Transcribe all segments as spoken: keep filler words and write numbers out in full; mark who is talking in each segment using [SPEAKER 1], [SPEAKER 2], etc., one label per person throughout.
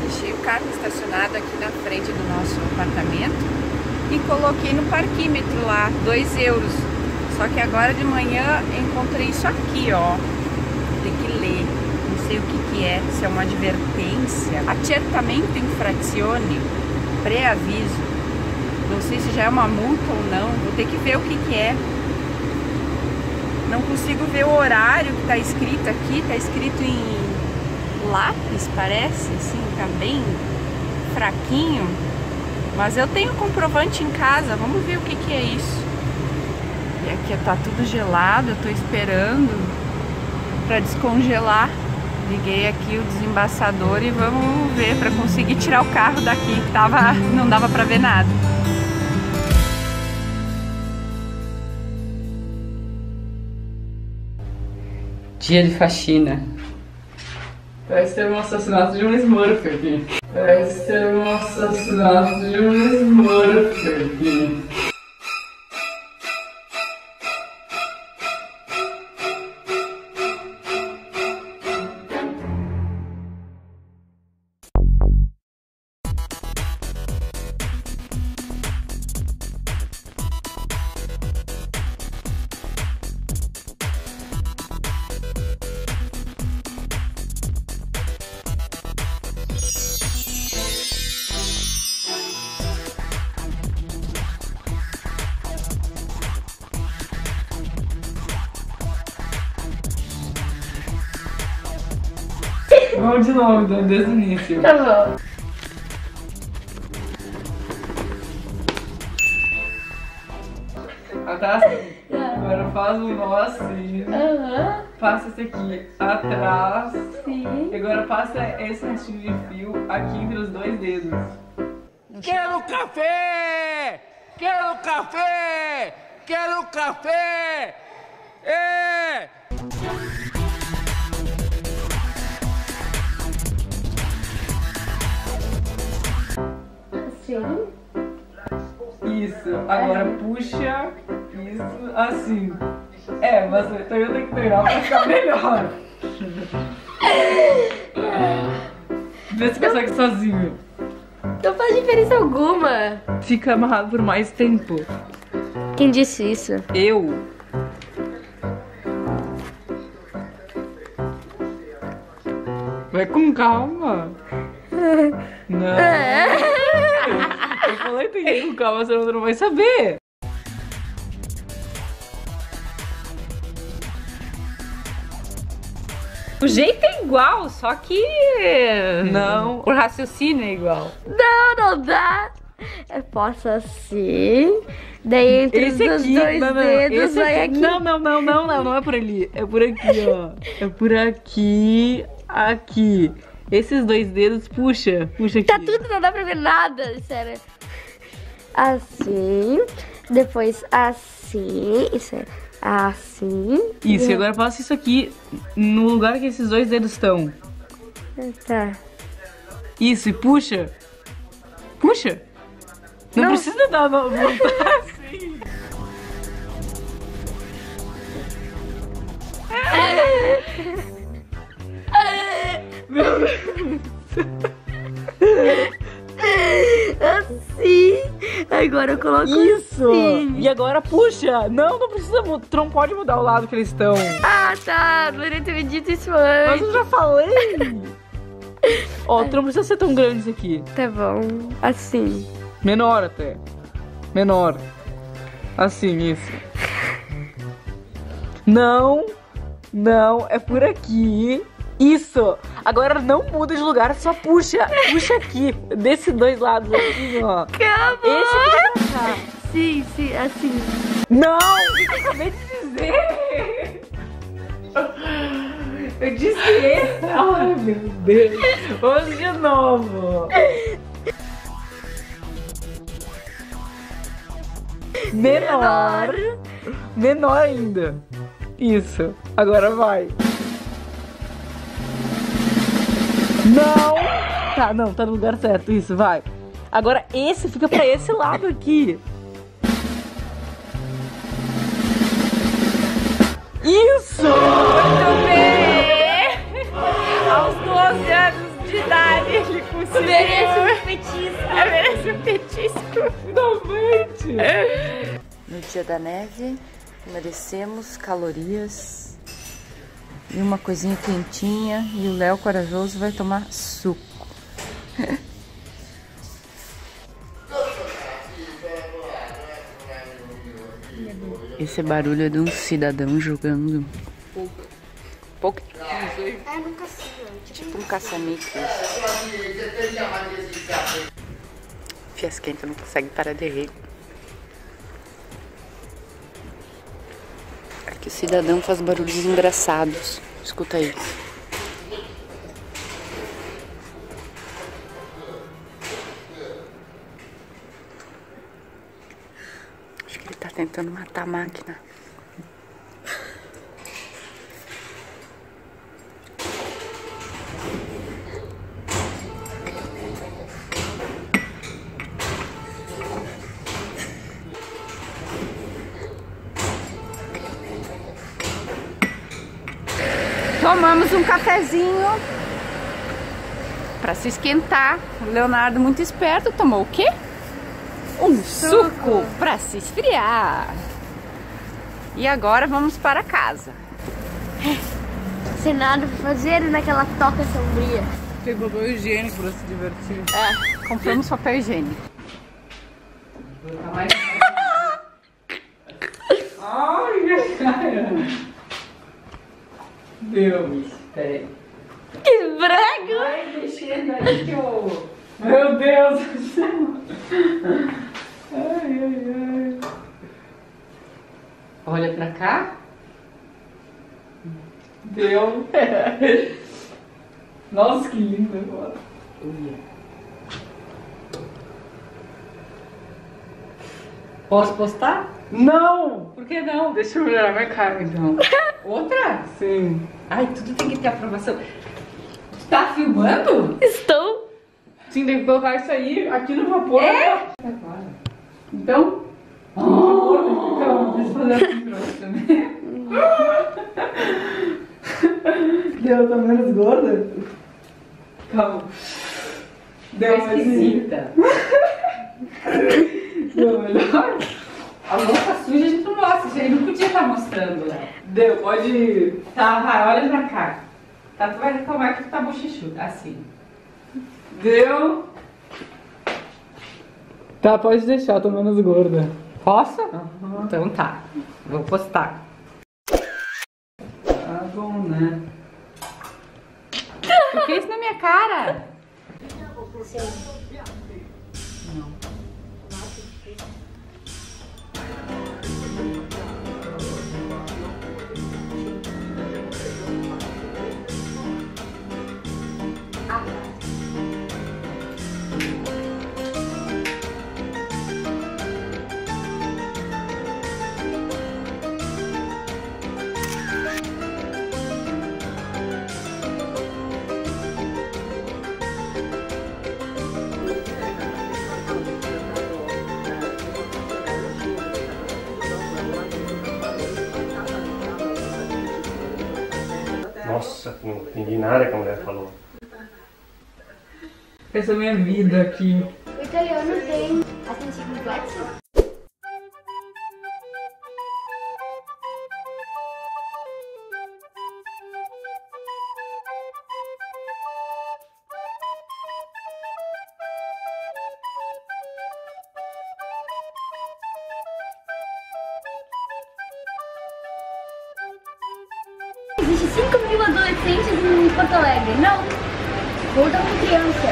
[SPEAKER 1] deixei o carro estacionado aqui na frente do nosso apartamento e coloquei no parquímetro lá, dois euros. Só que agora de manhã encontrei isso aqui, ó. Tem que ler, não sei o que que é, se é uma advertência. Accertamento infrazione, pré-aviso. Não sei se já é uma multa ou não, vou ter que ver o que que é. Não consigo ver o horário que tá escrito aqui, tá escrito em lápis, parece, assim, tá bem fraquinho. Mas eu tenho comprovante em casa, vamos ver o que que é isso. E aqui tá tudo gelado, eu tô esperando pra descongelar. Liguei aqui o desembaçador e vamos ver pra conseguir tirar o carro daqui, que tava, não dava pra ver nada. Dia de faxina. Parece ter um assassinato de um Smurf aqui. Parece ter um assassinato de um Smurf aqui. Vamos de novo, então, desde o início.
[SPEAKER 2] Tá bom.
[SPEAKER 1] Ah, tá assim. Agora faz um nó assim.
[SPEAKER 2] Aham.
[SPEAKER 1] Passa esse aqui atrás.
[SPEAKER 2] Sim.
[SPEAKER 1] E agora passa esse restinho de fio aqui entre os dois dedos.
[SPEAKER 3] Quero café! Quero café! Quero café! É!
[SPEAKER 2] Sim.
[SPEAKER 1] Isso. Agora puxa isso assim. É, mas então eu tenho que treinar pra ficar melhor. Vê se consegue sozinho.
[SPEAKER 2] Não faz diferença alguma.
[SPEAKER 1] Fica amarrado por mais tempo.
[SPEAKER 2] Quem disse isso?
[SPEAKER 1] Eu. Vai com calma. Não. Eu falei que tem que ir com calma, senão você não vai saber. O jeito é igual, só que... Não. O raciocínio é igual.
[SPEAKER 2] Não, não dá. Eu posso assim. Daí entre
[SPEAKER 1] Esse
[SPEAKER 2] os
[SPEAKER 1] aqui,
[SPEAKER 2] dois
[SPEAKER 1] não, não,
[SPEAKER 2] dedos
[SPEAKER 1] esse
[SPEAKER 2] vai
[SPEAKER 1] aqui.
[SPEAKER 2] aqui.
[SPEAKER 1] Não, não, não, não, não, não é por ali. É por aqui, ó. É por aqui, aqui. Esses dois dedos, puxa, puxa aqui.
[SPEAKER 2] Tá tudo, não dá pra ver nada, sério. Assim, depois assim, isso é assim.
[SPEAKER 1] Isso, e agora passa isso aqui no lugar que esses dois dedos estão.
[SPEAKER 2] Tá.
[SPEAKER 1] Isso, e puxa. Puxa. Não,
[SPEAKER 2] Não.
[SPEAKER 1] precisa dar uma voltar assim. Meu Deus.
[SPEAKER 2] Assim. Agora eu coloco
[SPEAKER 1] Isso.
[SPEAKER 2] assim.
[SPEAKER 1] E agora puxa. Não, não precisa, tu não pode mudar o lado que eles estão.
[SPEAKER 2] Ah, tá. Deveria ter me dito isso
[SPEAKER 1] Mas
[SPEAKER 2] antes.
[SPEAKER 1] eu já falei. Ó, tu não precisa ser tão grande isso aqui.
[SPEAKER 2] Tá bom. Assim.
[SPEAKER 1] Menor até. Menor. Assim, isso. Não. Não, é por aqui. Isso. Agora não muda de lugar, só puxa. Puxa aqui. Desses dois lados aqui, ó.
[SPEAKER 2] Acabou.
[SPEAKER 1] Esse aqui pra cá.
[SPEAKER 2] Sim, sim, assim.
[SPEAKER 1] Não! Eu acabei de dizer! Eu disse esse! Ai, meu Deus! Vamos de novo! Menor! Menor ainda! Isso! Agora vai! Não! Tá, não, tá no lugar certo, isso, vai! Agora esse fica pra esse lado aqui! Isso! Muito bem! Aos doze anos de idade ele conseguiu!
[SPEAKER 2] Merece um petisco.
[SPEAKER 1] Merece um petisco.
[SPEAKER 3] Finalmente.
[SPEAKER 1] No dia da neve, merecemos calorias e uma coisinha quentinha. E o Léo corajoso vai tomar suco. Esse barulho é de um cidadão jogando pouco.
[SPEAKER 2] É no caçador.
[SPEAKER 1] Tipo um caça-níqueis. Fias quentes não consegue parar de rir. Aqui o cidadão faz barulhos engraçados. Escuta aí. Acho que ele tá tentando matar a máquina. Tomamos um cafezinho para se esquentar. O Leonardo, muito esperto, tomou o quê? Um suco, suco para se esfriar. E agora vamos para casa.
[SPEAKER 2] Sem nada pra fazer naquela toca sombria.
[SPEAKER 3] Tem papel higiênico para se divertir.
[SPEAKER 1] É, compramos papel higiênico.
[SPEAKER 3] Ai, cara. Deus, peraí.
[SPEAKER 2] Que brega!
[SPEAKER 1] Vai mexendo aí que eu...
[SPEAKER 3] Meu Deus do céu. Ai, ai, ai.
[SPEAKER 1] Olha pra cá.
[SPEAKER 3] Deu. Nossa, que lindo agora.
[SPEAKER 1] Posso postar?
[SPEAKER 3] Não!
[SPEAKER 1] Por que não?
[SPEAKER 3] Deixa eu melhorar minha cara então.
[SPEAKER 1] Outra?
[SPEAKER 3] Sim.
[SPEAKER 1] Ai, tudo tem que ter aprovação. Tu tá filmando?
[SPEAKER 2] Estou.
[SPEAKER 3] Sim, tem que colocar isso aí aqui no vapor.
[SPEAKER 1] É?
[SPEAKER 3] Então. Oh! Calma, deixa eu fazer assim pra você também. Deu, tá menos gorda? Calma. Deu
[SPEAKER 1] Tá
[SPEAKER 3] mais
[SPEAKER 1] esquisita.
[SPEAKER 3] Deu melhor?
[SPEAKER 1] A louca suja a gente não mostra, isso aí não podia estar mostrando, né?
[SPEAKER 3] Deu, pode ir.
[SPEAKER 1] Tá, vai, olha pra cá. Tá, tu vai reclamar que tu tá bochechuda, assim.
[SPEAKER 3] Deu. Tá, pode deixar, tô menos gorda.
[SPEAKER 1] Posso?
[SPEAKER 3] Uhum.
[SPEAKER 1] Então tá, vou postar.
[SPEAKER 3] Tá bom, né?
[SPEAKER 1] Tu fez isso na minha cara?
[SPEAKER 2] Sim.
[SPEAKER 1] Não.
[SPEAKER 4] Nossa, não entendi nada que a mulher falou.
[SPEAKER 3] Essa é a minha vida aqui.
[SPEAKER 2] O italiano tem acento complexo? Existe cinco mil adolescentes em Porto Alegre. Não. Volta com criança.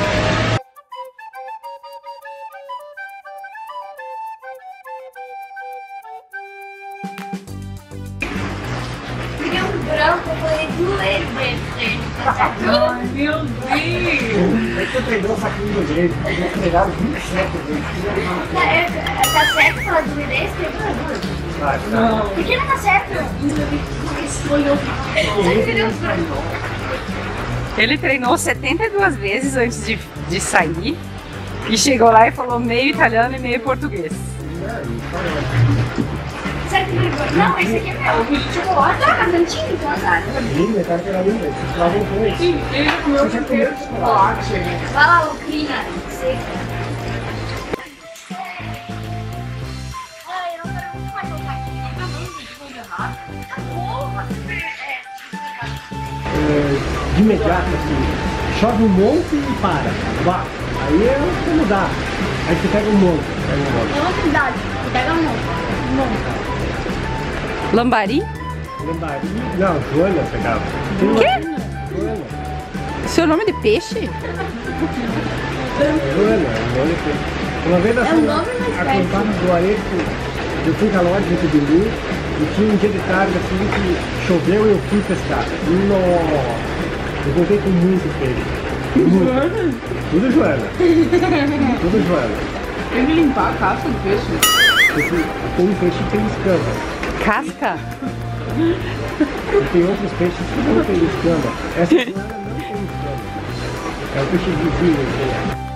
[SPEAKER 2] Criou um branco, eu falei duas vezes.
[SPEAKER 3] Ai, meu Deus!
[SPEAKER 4] É que eu treinou o saquinho dele, eu treinava vinte e sete vezes.
[SPEAKER 2] Tá certo falar duas vezes? Tem duas duas.
[SPEAKER 4] Vai,
[SPEAKER 3] Não.
[SPEAKER 2] Por que não tá certo? Escolheu. Você entendeu os brancos?
[SPEAKER 1] Ele treinou setenta e duas vezes antes de, de sair e chegou lá e falou meio italiano e meio português.
[SPEAKER 2] Sério que vergonha? Não, esse aqui é meu. Chocolate tá cantinho, então azar.
[SPEAKER 4] Linda, cara, que era linda. Vocês travam com isso.
[SPEAKER 3] Sim, ele já comeu o inteiro de chocolate.
[SPEAKER 2] Vai lá, Lucrinha. Seca. Ai, eu não quero muito mais voltar aqui. Tá bom, gente, vou errar. Tá bom, mas
[SPEAKER 4] É, de imediato, assim, chove um monte e para. Vá. Aí é como dá. Aí você pega um monte. Pega um monte.
[SPEAKER 2] é uma cidade. Pega um monte. Um monte.
[SPEAKER 1] Lambari?
[SPEAKER 4] Lambari. Não, Joana pegava. Tem uma-
[SPEAKER 1] Quê?
[SPEAKER 4] Joana.
[SPEAKER 1] Seu nome de peixe?
[SPEAKER 4] Joana, Joana. Uma vez nós
[SPEAKER 2] É um
[SPEAKER 4] fomos
[SPEAKER 2] nome, mas
[SPEAKER 4] acampar no Areco, eu fui com a loja de Bilu e tinha um dia de tarde assim que choveu e eu fui pescar. Nossa! Eu voltei com muito peixe. Muito. Tudo Joana. Tudo Joana.
[SPEAKER 3] Tem que limpar a casca do peixe.
[SPEAKER 4] Porque tem peixe que tem escama.
[SPEAKER 1] Casca?
[SPEAKER 4] E tem outros peixes que não tem escama. Essa Joana não tem escama. É o peixe vizinho. Assim.